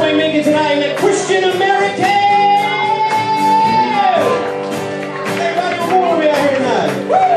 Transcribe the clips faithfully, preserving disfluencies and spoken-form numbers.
swing Meekins tonight in that Christian American. Everybody on board me out here tonight.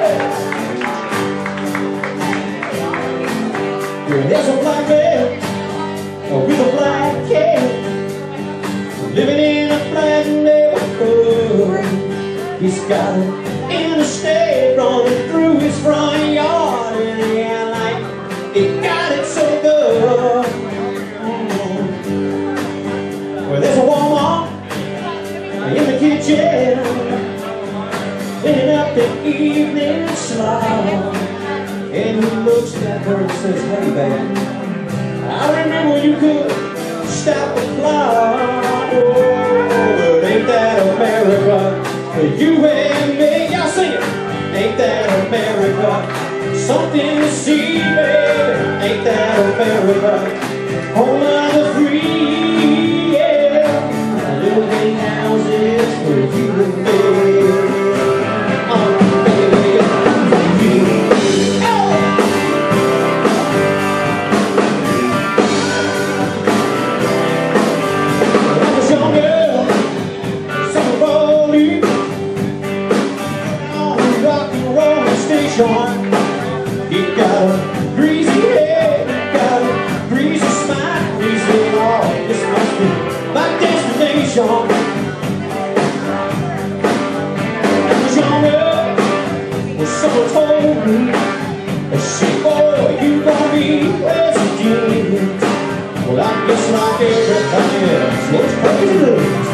Woo! There's a black man with a black cat living in a black neighborhood. He's got an interstate running through his front yard, and yeah, like he got it so good. Mm-hmm. Well, there's a Walmart in the kitchen, cleaning up the evening slop, and he looks at her and says, "Hey, babe, I remember when you could stop the clock. Oh, but ain't that America? For you and me." Y'all sing it. Ain't that America? Something to see, baby. Ain't that America? Home of the free, yeah. Little big houses for you and me. Oh, baby, for you. Oh! When I was younger, summer rolling on the rock and roll station. He got a greasy head, got a greasy smile. He said, "Oh, this must be my destination." I was younger when someone told me, "Say, boy, you gonna be president." Well, I guess like everybody else, those crazy looks